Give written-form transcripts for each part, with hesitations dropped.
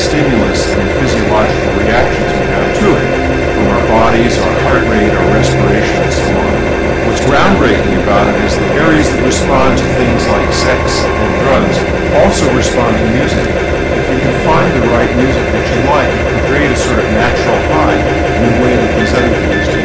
stimulus and physiological reactions we have to it, from our bodies, our heart rate, our respiration, and so on. What's groundbreaking about it is the areas that respond to things like sex and drugs also respond to music. If you can find the right music that you like, it can create a sort of natural high in a way that these other things do.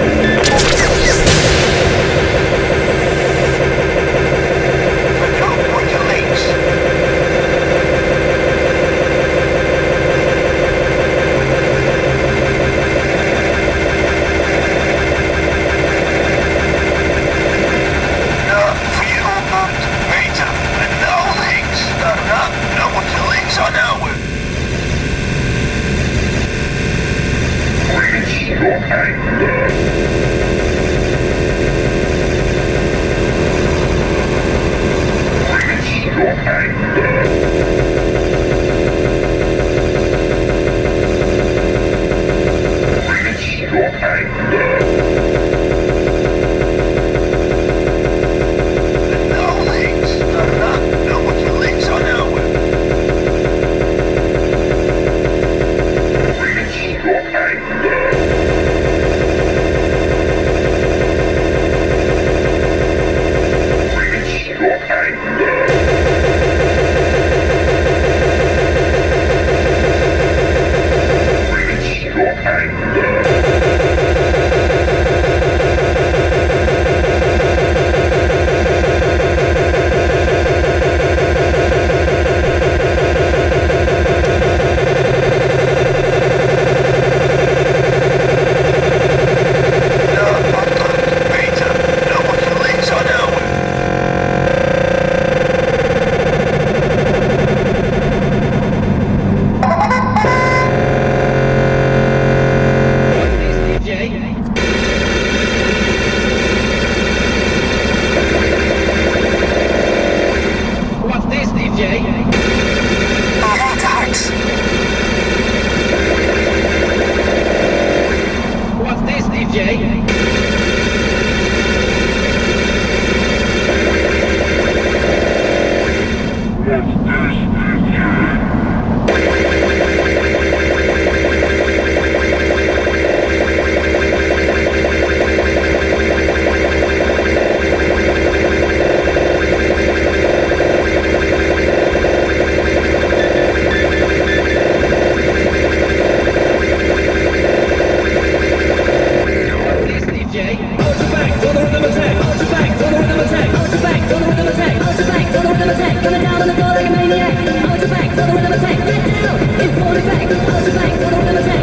Coming down on the floor like a maniac. Out your back, for the rhythm attack. Get down, in full effect. Out your back, for the rhythm attack.